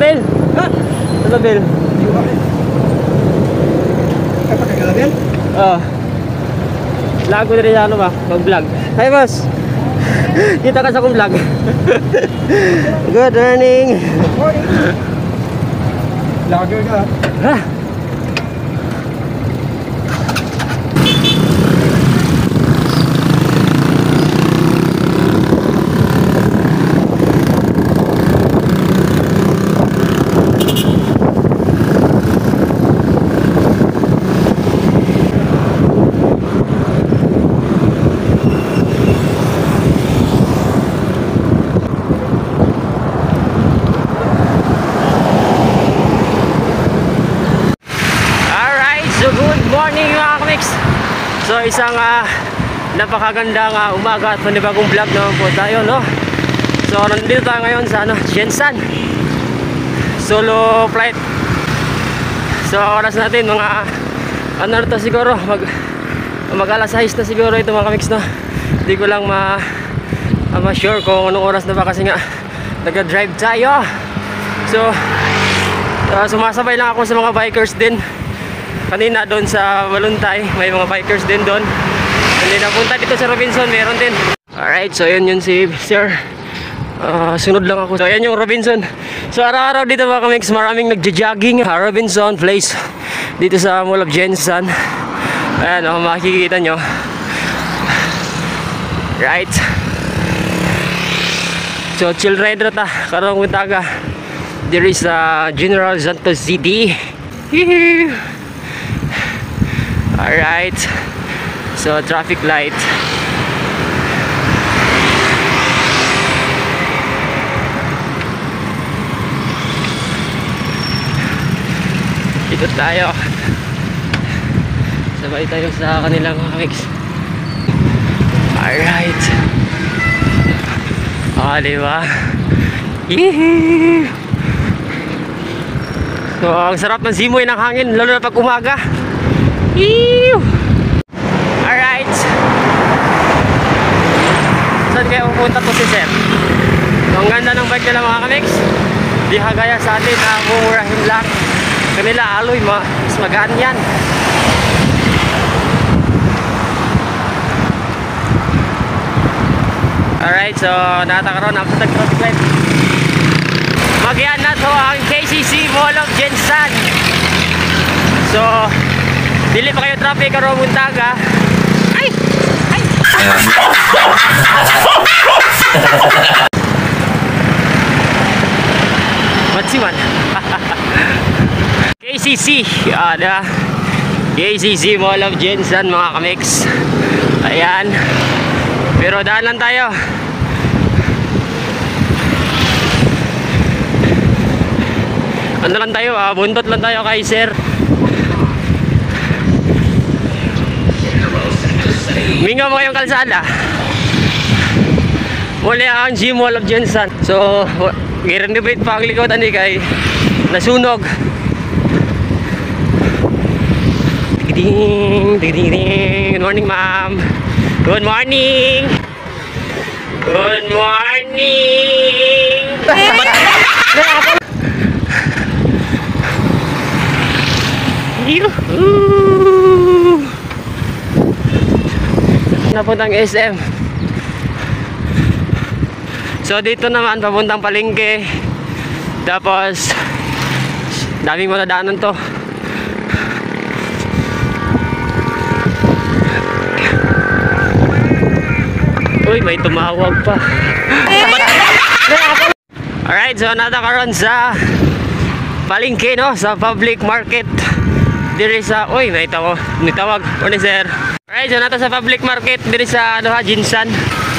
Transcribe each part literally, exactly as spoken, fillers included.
Bel? Ha? Ano Bel? Ay, pagkakalabel? Oo. Vlog ko na rin sa ano ba? Mag-vlog. Hi boss! Kita ka sa akong vlog. Good morning! Morning! Lager ka. Ha? So isang uh, napakagandang uh, umaga at panibagong vlog naman po tayo, no? So nandito tayo ngayon sa ano, Jensan solo flight. So oras natin mga ano na to siguro mag, mag alas sais na siguro ito mga kamix, no? Hindi ko lang ma, uh, ma sure kung anong oras na ba kasi nga nag-drive tayo. So uh, sumasabay lang ako sa mga bikers din. Kanina doon sa Baluntay, may mga bikers din doon. Kanina punta dito sa Robinson, meron din. Alright, so yun yun si Sir. Uh, sunod lang ako. So yan yung Robinson. So araw-araw dito mga kamix, maraming nagja-jogging. Uh, Robinson Place, dito sa Mall of Jensan. Ayan o, oh, makikita nyo. Right. So chill rider ta, karong Buntaga. There is uh, General Santos City. Hihihi. Alright, so traffic light. Dito tayo. Sabay tayo sa kanilang mga mix. Alright. Ah, diba? Yee! So, ang sarap ng simoy ng hangin, lalo na pag umaga. Ew! Alright. Saan kaya pupunta po si Sir? So, ang ganda ng bike nila mga kamix. Di kagaya sa atin na mumurahin lang. Kanila aloy, mas magaan yan. Alright, so natakaroon ang sa traffic light. Magyan na to ang K C C Mall of Jensan. So dili pa kayo traffic karong Buntaga. Ay! Ay! Matsiman. K C C. Ada. K C C Mall of Jensan mga kamix. Ayan. Pero daan lang tayo. Ano lang tayo? Ah, buntot lang tayo kay Sir. Mingaw mo kayong kalsada. Muli ang G Mall of Jensan. So, i-renovate pa ang likotan ni kay nasunog. Ding, ding, ding, ding. Good morning, ma'am. Good morning. Good morning. Yuhuu. Napuntang S M. So dito naman papuntang Palengke. Tapos daming matadaanan to. Uy, may tumawag pa. Alright, so natakaroon sa Palengke, no? Sa public market. Diri sa, uy, may tawag. May tawag. Morning, sir. Alright, so nato sa public market. Diri sa, ano ha, Jensan.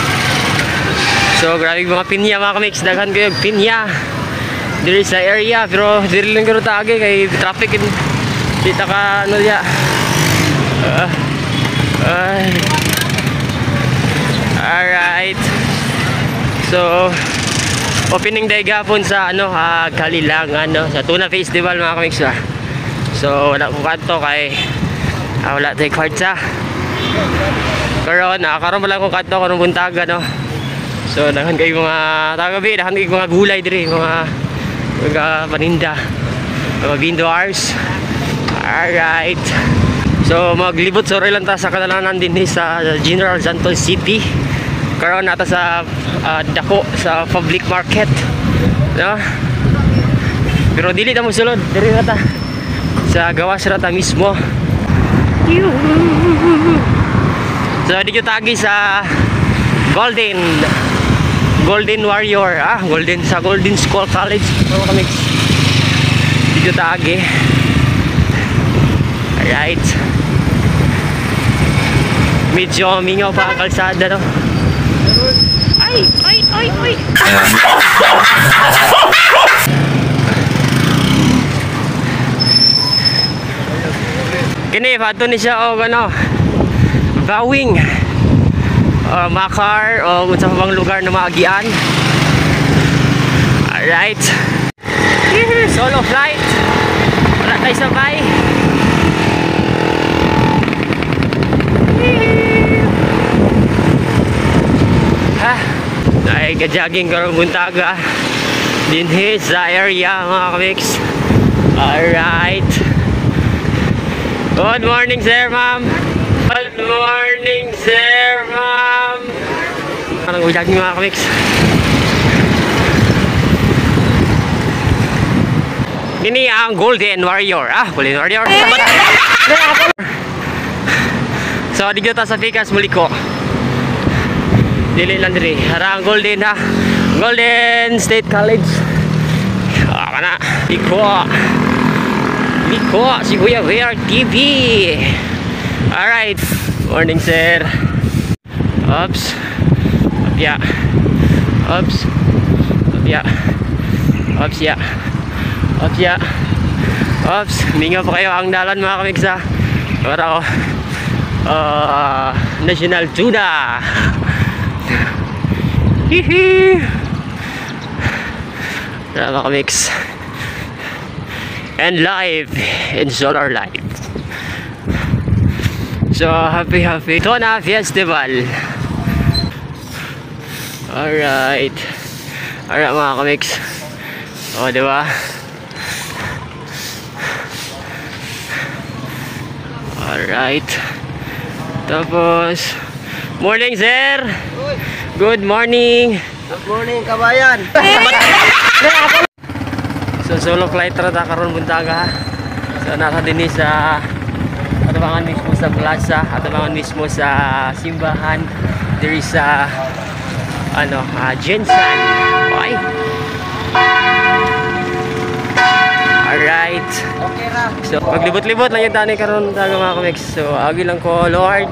So, grabe mga pinya, mga kamix. Daghan kayo pinya. Diri sa area. Pero, diri lang kayo taagi. Kay traffic. Dita ka, ano ya. Uh, uh, Alright. So, opening day gapon sa, ano, ha, Kalilangan, no? Sa Tuna Festival, mga kamix, ha. So wala ko kanto kay ah, wala tayo kwartsa. Karon ah, karon wala ko kanto karong Buntaga, no. So daghan kay mga tagabi, daghan kay mga gulay diri, mga mga paninda, mga vendors. Alright. So maglibot sa lang ta sa kadalanan din sa General Santos City. Karon nata sa uh, dako sa public market. No? Pero dili ta mo sulod, diri na ta sa gawas ra ta mismo. So dito tagi sa Golden Golden Warrior, ah, Golden sa Golden School College mga kamiks. Dito tagi. Alright. Medyo mingaw pa ang kalsada, no? Ay, ay, ay, ay. Kini, pato ni siya o ano, bawing. O makar o kung sa bang lugar na maagian. Alright. Solo flight. Wala tayo sabay. Ha? Ay, ka-jogging karong buntaga din sa area mga kamiks. Alright. Good morning sir, ma'am. Good morning sir, ma'am. Parang jogging mga kamiks. Ini ang Golden Warrior. Ah, Golden Warrior. So, dito ta sa Pikas Muliko. Dili lang diri. Harang Golden ha. Golden State College. Ah, kana. Liko. Liko si Kuya Wear T V. Alright. Morning sir. Oops. Yeah. Oops. Yeah. Oops ya. Oops ya. Oops. Mingaw pa kayo ang dalan mga kamigsa. Para ko. Uh, National Tuna. Hihi. Mga kamix. And live in Solar Light. So happy happy Tuna Festival. Alright. Alright mga kamix. O diba? Alright. Tapos morning sir. Good morning. Good morning, kabayan. So solo flight rata karon buntaga. So nasa dinhi sa atabangan mismo sa plaza, atabangan mismo sa simbahan diri sa ano, uh, Jensen. Okay. Alright. Okay ra. So maglibot-libot lang yung tani karon buntaga mga kamix. So agi lang ko Lord.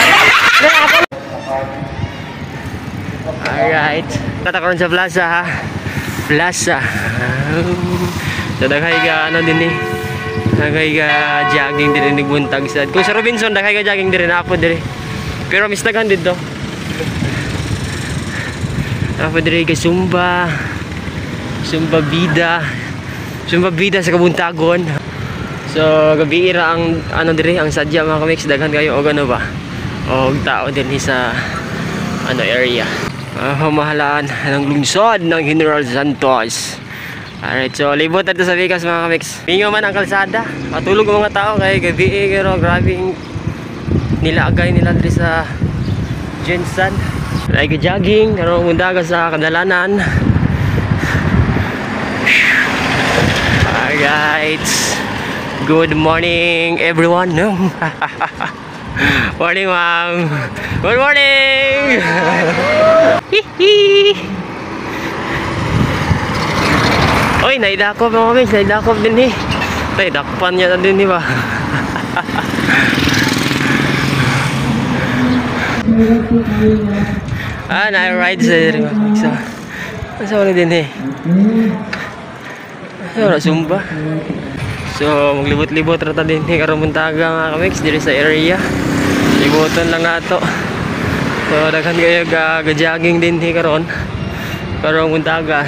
Alright. Tatakaroon sa plaza ha. Plaza. So daghay ka ano din eh. Daghay ka jogging din ni buntag sad. Kung sa Robinson daghay ka jogging din na po dire. Pero mistagan dito. Apo dire ka Zumba. Zumba bida. Zumba bida sa Kabuntagon. So gabi ira ang ano dire ang sadya mga kamix daghan kayo og ano ba. Og tao din sa ano area. Uh, pamahalaan ng lungsod ng General Santos. Alright, so libot natin sa Pikas mga kamix. Mingaw man ang kalsada. Matulog ang mga tao kay gabi eh, pero grabe nilagay nila dito sa Jensen. Like jogging, karong mundaga sa kadalanan. Alright. Good morning everyone. Morning ma'am. Good morning. Hihi. Oy, naidakop mga kamix, naidakop din eh. Naidakpan niya din eh ba? Ah, na-ride sa diri mga kamix. Masa wala din eh. Masa wala Zumba. So, maglibot-libot rata din eh. Karong buntaga mga kamix, diri sa area. Libutan lang nato. So daghan kayo ga-jogging din hi karon. Karong buntaga.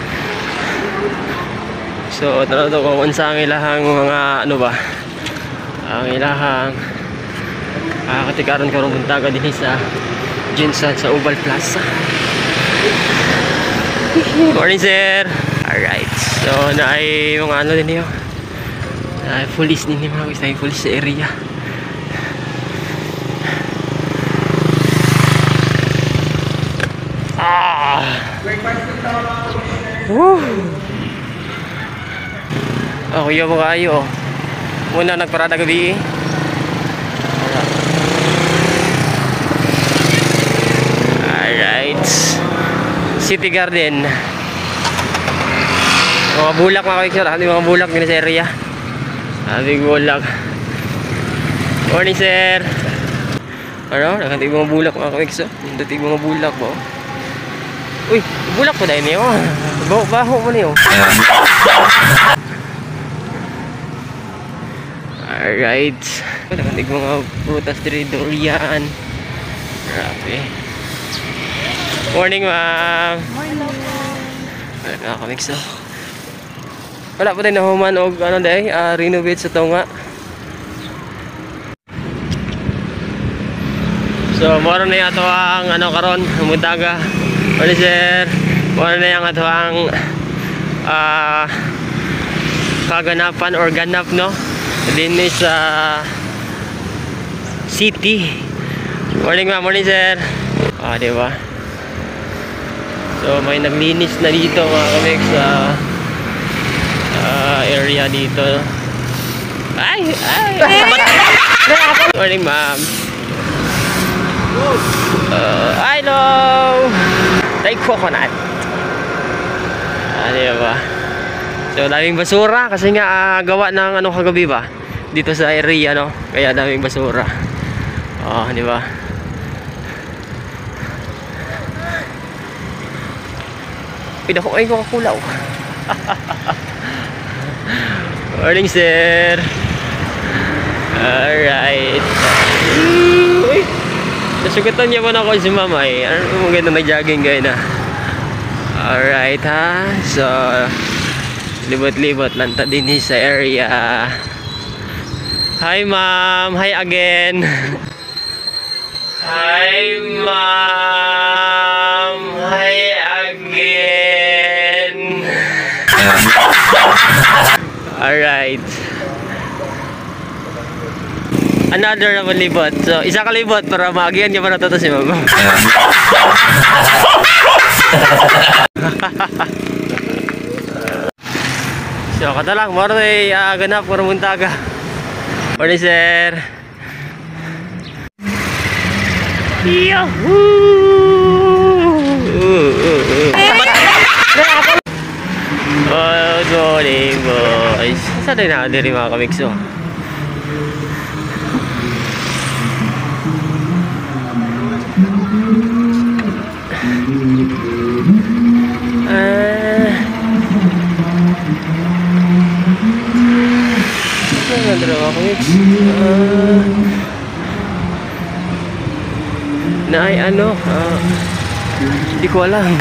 So tanaw to kung unsa ang ilahang mga ano ba? Ang ilahang ah katikaron karong buntaga din sa Jensen sa Oval Plaza. Morning sir. Alright. So, na ay mga ano din yun. Na police din yung mga gusto na police sa area. Ah! Woo! Oh, kuya mo kayo. Muna nagparada gabi. Alright. City Garden. Mga bulak mga kawiksor. Ano yung mga bulak din sa area? Aming bulak. Morning sir. Ano? Nakatig mga bulak mga kawiksor. Nakatig mga bulak mo. Uy, bulak po dahil niyo. Baho, baho mo niyo. Alright. Nakatig mga prutas diri, durian. Grabe. Morning ma'am. Morning. Ano mga kawiksor. Wala po tayo nahuman o ano dahil, uh, renovate sa ito nga. So, moro na yung ato ang ano karon, mutaga. Ano sir, moro na yung ato ang uh, kaganapan or ganap no. Din sa city. Morning ma'am, morning sir. Ah, diba? So, may naglinis na dito mga kamik sa Uh, area dito. Ay! Ay! Morning ma'am. Uh, hello! Take coconut. Ano yun ba? So daming basura kasi nga uh, gawa ng ano kagabi ba? Dito sa area no? Kaya daming basura. Oh, di ba? Pida ko ay Coca-Cola. Morning sir. Alright. Uy, nasugatan niya man ako si mama eh. Ano mo ganda nag-jogging guys na. Alright ha. So libot-libot lang ta din sa area. Hi ma'am. Hi again. Hi ma'am. Hi again. Alright. Another naman libot. So, isa ka libot para maagihan niya para toto si mama. So, kata lang. Moro ay uh, ganap ko muntaga. Morning, sir. Yahoo! Good morning, boys. Saan tayo nakadiri mga kamikso? Ah. Saan nakadiri mga kamikso? Ah. Na ay ano? Ah. Hindi ko alam.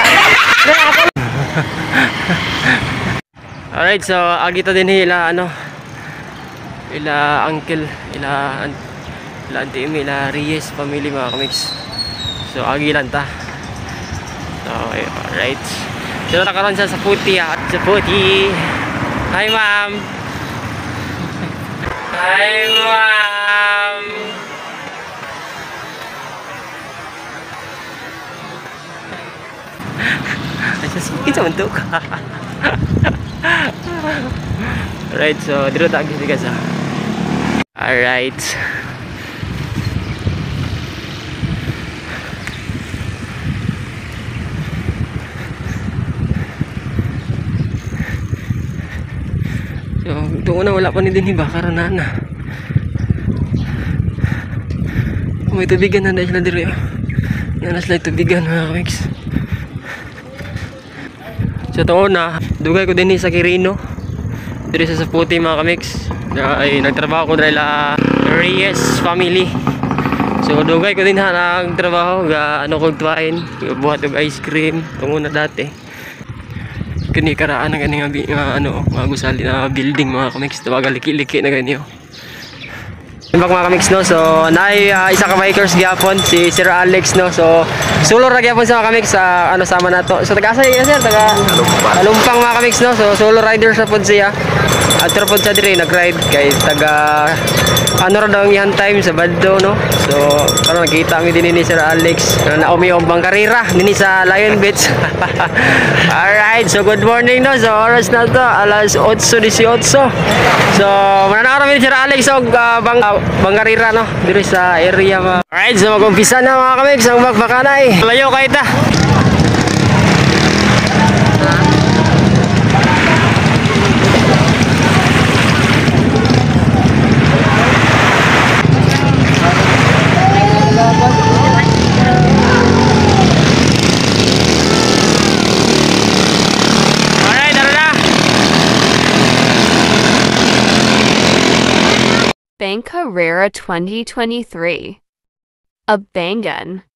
Alright, so agito din ila ano ila uncle ila ila auntie ila Reyes family mga kamiks. So agi lang ta. So alright. So nakaroon siya sa puti at sa puti. Hi ma'am. Hi ma'am. Ay sakit sa mantok. Alright, so dito tayo guys ha. Alright. So, ito una wala pa ni din iba karanahan na. May tubigan na dahil sila dito. Yan na sila tubigan mga kamiks. So ito una, dugay ko din sa Quirino. Dito sa Puti mga kamiks. Ay nagtrabaho ko dahil uh, Reyes family. So dugay ko din ha nagtrabaho ga ano kog tuwain, buhat og ice cream tungo na dati. Kini karaan ng ganing uh, ano, mga gusali na building mga kamiks, tawaga liki-liki na ganyo. Imbak mga kamix no. So naay uh, isa ka bikers gyapon si Sir Alex no. So solo ra gyapon sa mga kamix sa ano sama nato. So taga asa sir taga Alumpang mga kamix no. So solo rider sa pod siya. At pero pod sa dire nag-ride kay taga ano ra daw ang ihan time sa Baddo no. So karon nakita mi din ni Sir Alex na naumiyong bang karera nini sa Lion Beach. Alright, so good morning no. So oras na to alas eight eighteen. So mananakaw mi ni Sir Alex og uh, bang uh, bang karera no diri sa area ma. Alright, so mag-umpisa na mga kamix ang magbakanay. Layo kay ta. Bank Carrera twenty twenty-three. A Bangan.